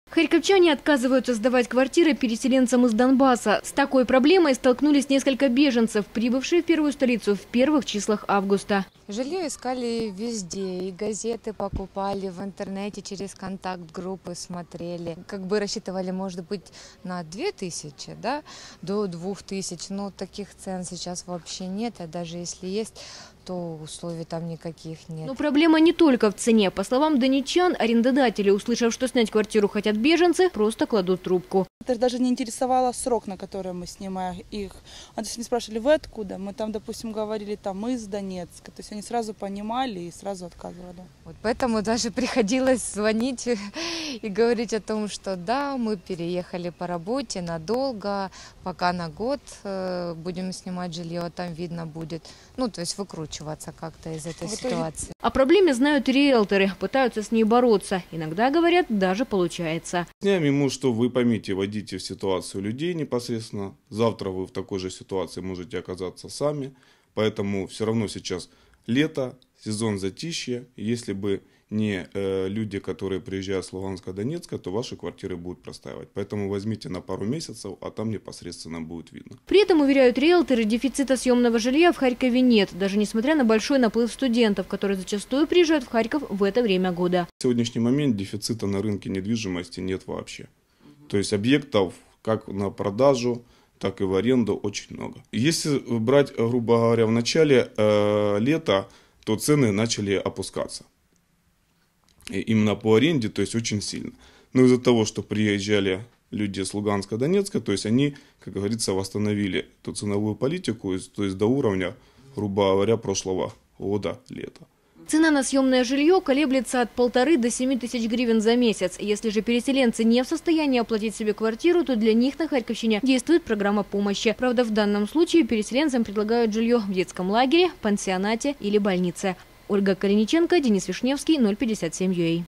Харьковчане отказываются сдавать квартиры переселенцам из Донбасса. С такой проблемой столкнулись несколько беженцев, прибывшие в первую столицу в первых числах августа. Жилье искали везде, и газеты покупали, в интернете через контакт-группы смотрели. Как бы рассчитывали, может быть, на 2000, да, до 2000, но таких цен сейчас вообще нет, а даже если есть, то условий там никаких нет. Но проблема не только в цене. По словам донечан, арендодатели, услышав, что снять квартиру хотят беженцы, просто кладут трубку. Это даже не интересовало срок, на который мы снимаем их. Они спрашивали, вы откуда? Мы там, допустим, говорили, мы из Донецка. То есть они сразу понимали и сразу отказывали. Вот поэтому даже приходилось звонить и говорить о том, что да, мы переехали по работе надолго, пока на год будем снимать жилье, а там видно будет. Ну, то есть выкручиваться как-то из этой ситуации. О проблеме знают и риэлторы, пытаются с ней бороться. Иногда, говорят, даже получается. Объясняем ему, что вы поймите, войдите в ситуацию людей непосредственно. Завтра вы в такой же ситуации можете оказаться сами. Поэтому все равно сейчас лето, сезон затишья. Если бы не люди, которые приезжают с Луганска, Донецка, то ваши квартиры будут простаивать. Поэтому возьмите на пару месяцев, а там непосредственно будет видно. При этом, уверяют риэлторы, дефицита съемного жилья в Харькове нет, даже несмотря на большой наплыв студентов, которые зачастую приезжают в Харьков в это время года. В сегодняшний момент дефицита на рынке недвижимости нет вообще. То есть объектов как на продажу, так и в аренду очень много. Если брать, грубо говоря, в начале лета, то цены начали опускаться. Именно по аренде, то есть очень сильно. Но из-за того, что приезжали люди с Луганска, Донецка, то есть они, как говорится, восстановили эту ценовую политику, то есть до уровня, грубо говоря, прошлого года, лета. Цена на съемное жилье колеблется от 1500 до 7000 гривен за месяц. Если же переселенцы не в состоянии оплатить себе квартиру, то для них на Харьковщине действует программа помощи. Правда, в данном случае переселенцам предлагают жилье в детском лагере, пансионате или больнице. Ольга Калиниченко, Денис Вишневский, 057 UA.